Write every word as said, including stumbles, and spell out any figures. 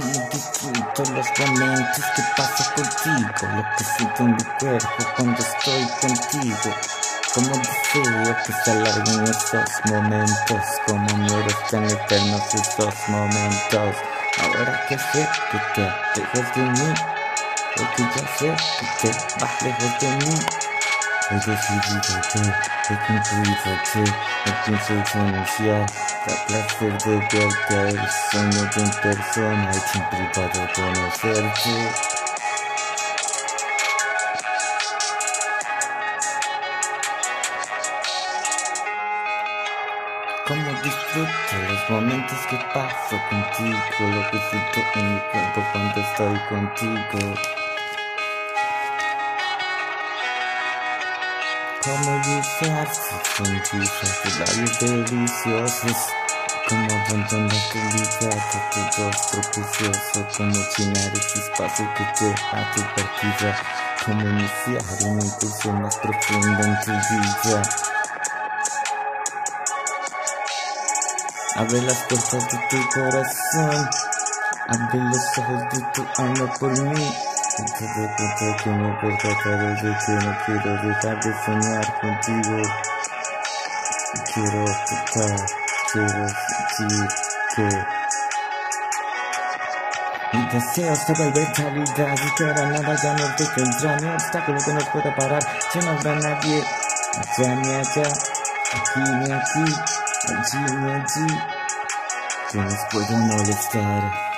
Como disfruto los momentos que paso contigo, lo que siento en mi cuerpo cuando estoy contigo. Como deseo que se alarguen esos momentos, como muero tan eternos esos momentos. Ahora que sé que te alejas de mí, porque ya sé que te vas lejos de mí. He decidido que he concluido que no pienso renunciar al placer de verte, el sueño de en persona y en privado conocerte. Como disfruto los momentos que paso contigo, lo que siento en mi cuerpo cuando estoy contigo. Como desear sus sonrisas, tus labios deliciosos. Como abandonar tu ligado, tu rostro precioso. Como llenar ese espacio que deja tu partida. Como iniciar una impulso más profundo en tu vida. Abre las puertas de tu corazón, abre los ojos de tu alma por mí. Y te doy cuenta que me percatado de que no quiero dejar de soñar contigo. Quiero tocar, quiero sentir que mis deseos se vuelven realidad y que ahora nada ya nos detendrá, ni obstáculo que nos pueda parar. Ya no habrá nadie, allá ni allá, aquí ni aquí, allí ni allí, que nos puede molestar.